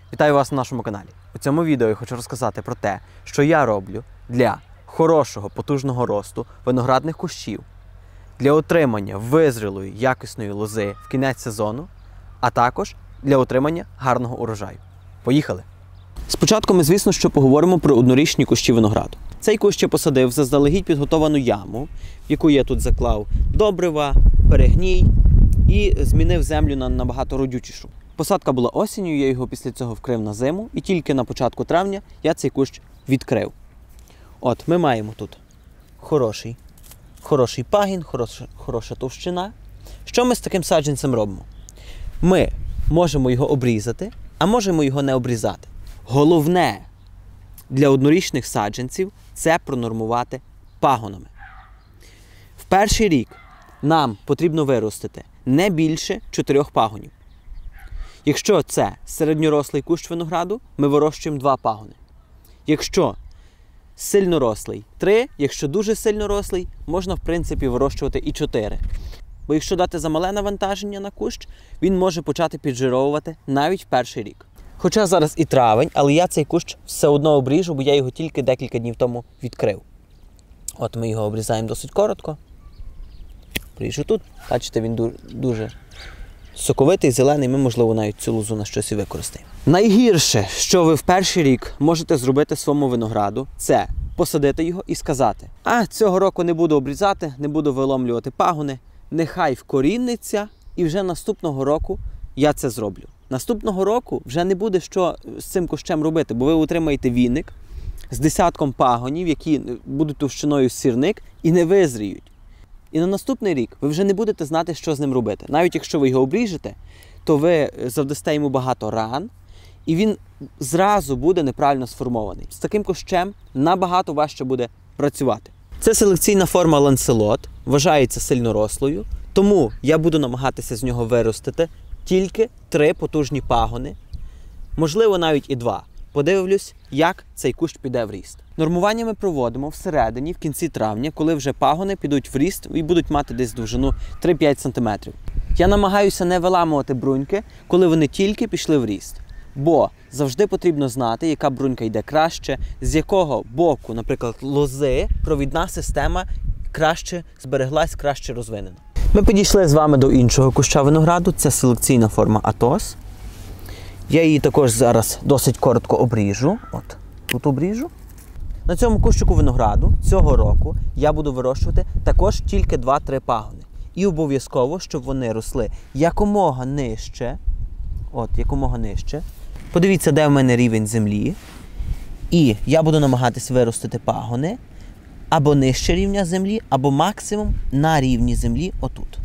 Вітаю вас на нашому каналі. У цьому відео я хочу розказати про те, що я роблю для хорошого, потужного росту виноградних кущів, для отримання визрілої, якісної лози в кінець сезону, а також для отримання гарного урожаю. Поїхали! Спочатку ми, звісно, що поговоримо про однорічні кущі винограду. Цей кущ я посадив в заздалегідь підготовану яму, в яку я тут заклав добрива, перегній і змінив землю на набагато родючішу. Посадка була осінню, я його після цього вкрив на зиму, і тільки на початку травня я цей кущ відкрив. От, ми маємо тут хороший пагін, хороша товщина. Що ми з таким саджанцем робимо? Ми можемо його обрізати, а можемо його не обрізати. Головне для однорічних саджанців – це пронормувати пагонами. В перший рік нам потрібно виростити не більше 4 пагонів. Якщо це середньорослий кущ винограду, ми вирощуємо 2 пагони. Якщо сильнорослий – 3, якщо дуже сильнорослий, можна в принципі вирощувати і 4. Бо якщо дати замале навантаження на кущ, він може почати піджировувати навіть в перший рік. Хоча зараз і травень, але я цей кущ все одно обріжу, бо я його тільки декілька днів тому відкрив. От ми його обрізаємо досить коротко. Обріжу тут. Бачите, він дуже соковитий, зелений, ми, можливо, навіть цю лозу на щось і використаємо. Найгірше, що ви в перший рік можете зробити своєму винограду, це посадити його і сказати: а цього року не буду обрізати, не буду виломлювати пагони, нехай вкоріниться, і вже наступного року я це зроблю. Наступного року вже не буде що з цим кущем робити, бо ви отримаєте віник з десятком пагонів, які будуть товщиною сірник і не визріють. І на наступний рік ви вже не будете знати, що з ним робити. Навіть якщо ви його обріжете, то ви завдасте йому багато ран, і він зразу буде неправильно сформований. З таким кущем набагато важче буде працювати. Це селекційна форма ланселот, вважається сильнорослою, тому я буду намагатися з нього виростити тільки 3 потужні пагони, можливо навіть і 2. Подивлюсь, як цей кущ піде в ріст. Нормування ми проводимо всередині, в кінці травня, коли вже пагони підуть в ріст і будуть мати десь довжину 3-5 см. Я намагаюся не виламувати бруньки, коли вони тільки пішли в ріст. Бо завжди потрібно знати, яка брунька йде краще, з якого боку, наприклад, лози, провідна система краще збереглась, краще розвинена. Ми підійшли з вами до іншого куща винограду, це селекційна форма Атос. Я її також зараз досить коротко обріжу. От, тут обріжу. На цьому кущику винограду цього року я буду вирощувати також тільки 2-3 пагони. І обов'язково, щоб вони росли якомога нижче. От, якомога нижче. Подивіться, де в мене рівень землі. І я буду намагатись виростити пагони або нижче рівня землі, або максимум на рівні землі отут.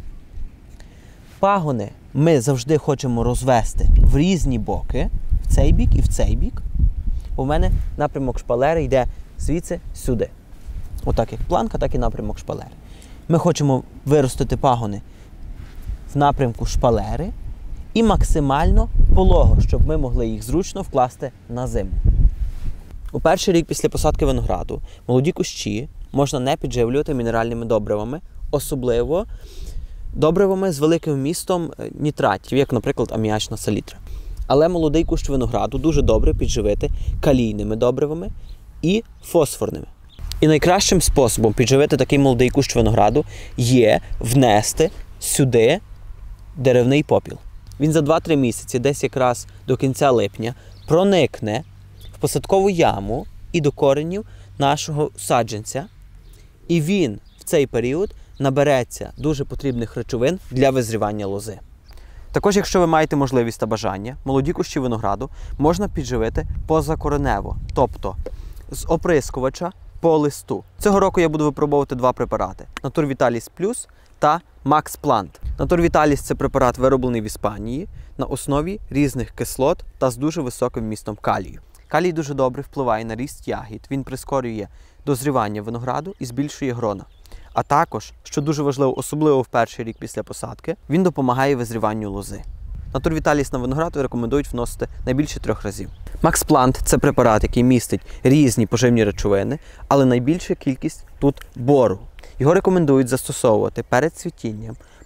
Пагони ми завжди хочемо розвести в різні боки, в цей бік і в цей бік. У мене напрямок шпалери йде звідси сюди. Отак як планка, так і напрямок шпалери. Ми хочемо виростити пагони в напрямку шпалери і максимально полого, щоб ми могли їх зручно вкласти на зиму. У перший рік після посадки винограду молоді кущі можна не підживлювати мінеральними добривами, особливо добривами з великим вмістом нітратів, як, наприклад, аміачна селітра. Але молодий кущ винограду дуже добре підживити калійними добривами і фосфорними. І найкращим способом підживити такий молодий кущ винограду є внести сюди деревний попіл. Він за 2-3 місяці, десь якраз до кінця липня, проникне в посадкову яму і до коренів нашого саджанця. І він в цей період набереться дуже потрібних речовин для визрівання лози. Також, якщо ви маєте можливість та бажання, молоді кущі винограду можна підживити позакоренево, тобто з оприскувача по листу. Цього року я буду випробовувати 2 препарати – Натурвіталіс Плюс та Макс Плант. Натурвіталіс – це препарат, вироблений в Іспанії на основі різних кислот та з дуже високим вмістом калію. Калій дуже добре впливає на ріст ягід, він прискорює дозрівання винограду і збільшує грона. А також, що дуже важливо, особливо в перший рік після посадки, він допомагає визріванню лози. Натурвіталіс на виноград рекомендують вносити найбільше 3 разів. Макс Плант – це препарат, який містить різні поживні речовини, але найбільша кількість тут бору. Його рекомендують застосовувати перед цвітінням,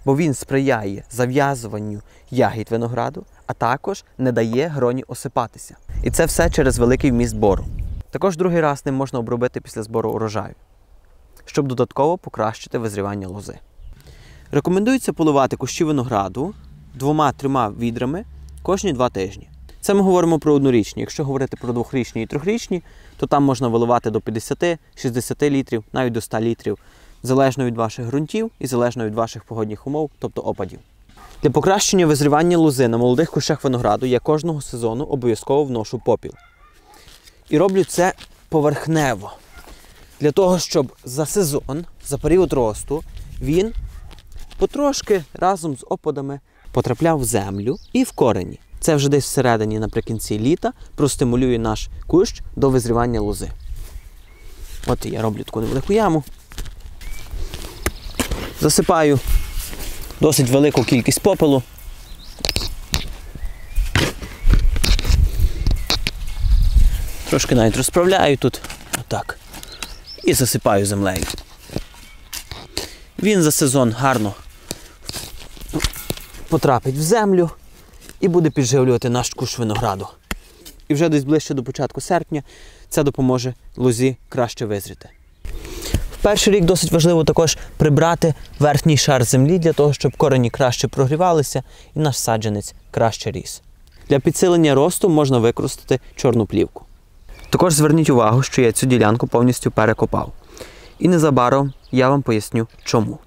бо він сприяє зав'язуванню ягід винограду, а також не дає гроні осипатися. І це все через великий вміст бору. Також другий раз ним можна обробити після збору урожаю, щоб додатково покращити визрівання лози. Рекомендується поливати кущі винограду 2-3 відрами кожні 2 тижні. Це ми говоримо про однорічні. Якщо говорити про 2-річні і 3-річні, то там можна виливати до 50-60 літрів, навіть до 100 літрів, залежно від ваших ґрунтів і залежно від ваших погодних умов, тобто опадів. Для покращення визрівання лози на молодих кущах винограду я кожного сезону обов'язково вношу попіл. І роблю це поверхнево. Для того, щоб за сезон, за період росту, він потрошки разом з опадами потрапляв в землю і в корені. Це вже десь всередині, наприкінці літа, простимулює наш кущ до визрівання лози. От я роблю таку невелику яму. Засипаю досить велику кількість попелу. Трошки навіть розправляю тут. Отак. І засипаю землею. Він за сезон гарно потрапить в землю і буде підживлювати наш кущ винограду. І вже десь ближче до початку серпня це допоможе лозі краще визріти. В перший рік досить важливо також прибрати верхній шар землі для того, щоб корені краще прогрівалися і наш саджанець краще ріс. Для підсилення росту можна використати чорну плівку. Також зверніть увагу, що я цю ділянку повністю перекопав. І незабаром я вам поясню, чому.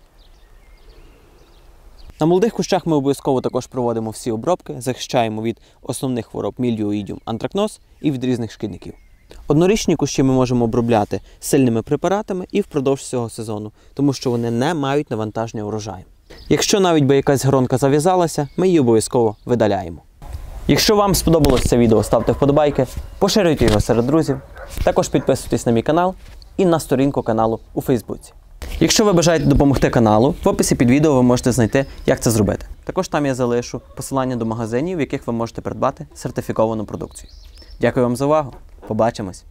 На молодих кущах ми обов'язково також проводимо всі обробки, захищаємо від основних хвороб мільдію, ідіум, антракноз і від різних шкідників. Однорічні кущі ми можемо обробляти сильними препаратами і впродовж цього сезону, тому що вони не мають навантаження урожаю. Якщо навіть би якась гронка зав'язалася, ми її обов'язково видаляємо. Якщо вам сподобалось це відео, ставте вподобайки, поширюйте його серед друзів, також підписуйтесь на мій канал і на сторінку каналу у Фейсбуці. Якщо ви бажаєте допомогти каналу, в описі під відео ви можете знайти, як це зробити. Також там я залишу посилання до магазинів, в яких ви можете придбати сертифіковану продукцію. Дякую вам за увагу. Побачимось!